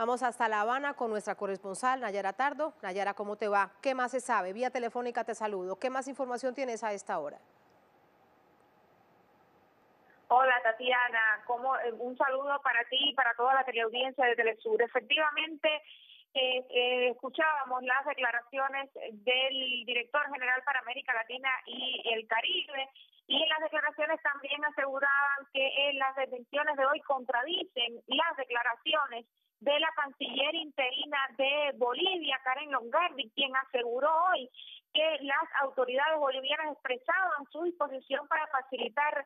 Vamos hasta La Habana con nuestra corresponsal Nayara Tardo. Nayara, ¿cómo te va? ¿Qué más se sabe? Vía telefónica te saludo. ¿Qué más información tienes a esta hora? Hola Tatiana, un saludo para ti y para toda la teleaudiencia de Telesur. Efectivamente, escuchábamos las declaraciones del director general para América Latina y el Caribe, y las declaraciones también aseguraban que las detenciones de hoy contradicen las declaraciones de la canciller interina de Bolivia, Karen Longardi, quien aseguró hoy que las autoridades bolivianas expresaban su disposición para facilitar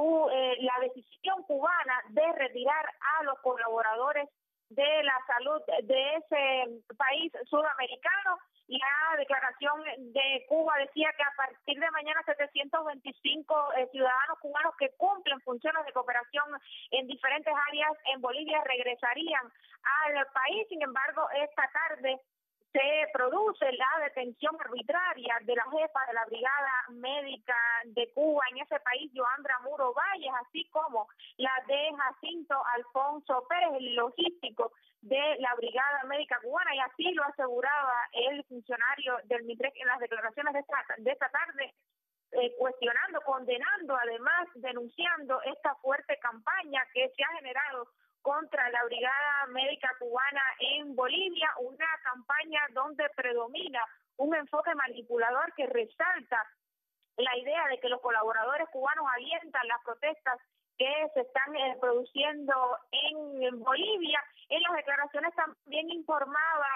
la decisión cubana de retirar a los colaboradores de la salud de ese país sudamericano. La declaración de Cuba decía que a partir de mañana 725 ciudadanos cubanos que cumplen funciones de cooperación en diferentes áreas en Bolivia regresarían al país. Sin embargo, esta tarde se produce la detención arbitraria de la jefa de la Brigada Médica de Cuba en ese país, Yoandra Muro Valles, así como la de Jacinto Alfonso Pérez, el logístico de la Brigada Médica Cubana, y así lo aseguraba el funcionario del MINTREC en las declaraciones de esta tarde, cuestionando, condenando, además denunciando esta fuerte campaña que se ha generado contra la Brigada Médica Cubana en Bolivia, una campaña donde predomina un enfoque manipulador que resalta la idea de que los colaboradores cubanos alientan las protestas que se están produciendo en Bolivia. En las declaraciones también informaba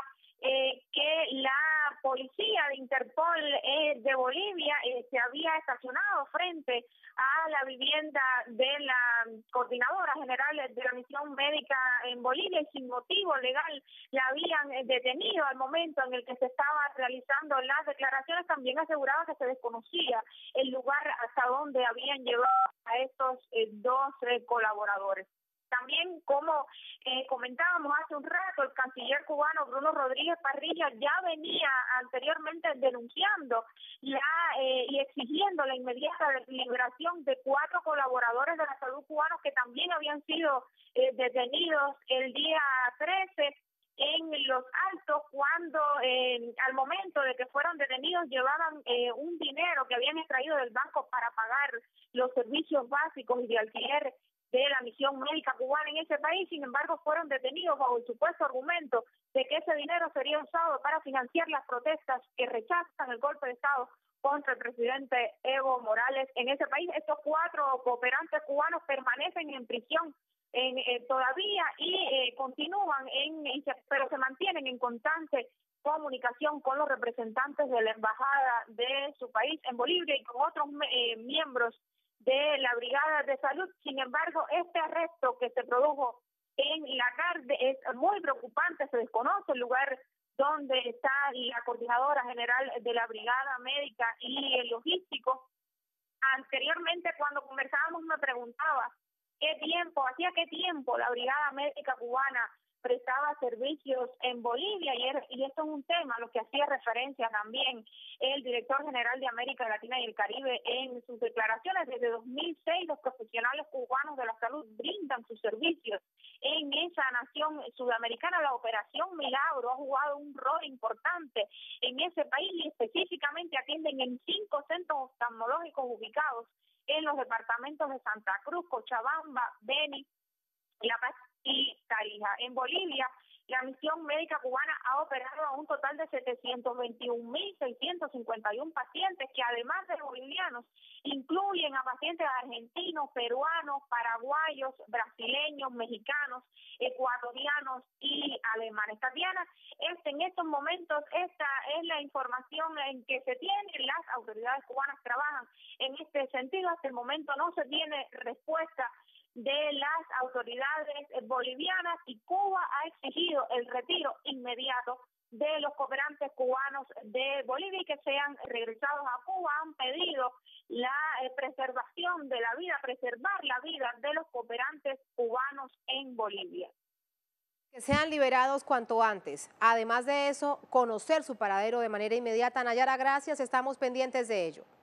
que la policía de Interpol de Bolivia se había estacionado frente a la vivienda de la coordinadora general de la misión médica en Bolivia y sin motivo legal la habían detenido al momento en el que se estaba realizando las declaraciones. También aseguraba que se desconocía el lugar hasta donde habían llevado a estos dos colaboradores. También, como comentábamos hace un rato, el canciller cubano Bruno Rodríguez Parrilla ya venía anteriormente denunciando y exigiendo la inmediata liberación de 4 colaboradores de la salud cubanos que también habían sido detenidos el día 13 en Los Altos, cuando al momento de que fueron detenidos llevaban un dinero que habían extraído del banco para pagar los servicios básicos y de alquiler de la misión médica cubana en ese país. Sin embargo, fueron detenidos bajo el supuesto argumento de que ese dinero sería usado para financiar las protestas que rechazan el golpe de Estado contra el presidente Evo Morales en ese país. Estos 4 cooperantes cubanos permanecen en prisión todavía y continúan pero se mantienen en constante comunicación con los representantes de la embajada de su país en Bolivia y con otros miembros de la Brigada de Salud. Sin embargo, este arresto que se produjo en la tarde es muy preocupante. Se desconoce el lugar donde está la coordinadora general de la Brigada Médica y el logístico. Anteriormente, cuando conversábamos, me preguntaba hacía qué tiempo la Brigada Médica Cubana prestaba servicios en Bolivia, y esto es un tema a lo que hacía referencia también el director general de América Latina y el Caribe en sus declaraciones. Desde 2006 los profesionales cubanos de la salud brindan sus servicios en esa nación sudamericana. La Operación Milagro ha jugado un rol importante en ese país y específicamente atienden en 5 centros oftalmológicos ubicados en los departamentos de Santa Cruz, Cochabamba, Beni, La Paz y Tarija. En Bolivia, la misión médica cubana ha operado a un total de 721.651 pacientes, que además de bolivianos, incluyen a pacientes argentinos, peruanos, paraguayos, brasileños, mexicanos, ecuatorianos y alemanes. Tatiana, en estos momentos esta es la información en que se tiene. Las autoridades cubanas trabajan en este sentido. Hasta el momento no se tiene respuesta de las autoridades bolivianas y Cuba ha exigido el retiro inmediato de los cooperantes cubanos de Bolivia y que sean regresados a Cuba. Han pedido la preservación de la vida, preservar la vida de los cooperantes cubanos en Bolivia. Que sean liberados cuanto antes. Además de eso, conocer su paradero de manera inmediata. Nayara, gracias, estamos pendientes de ello.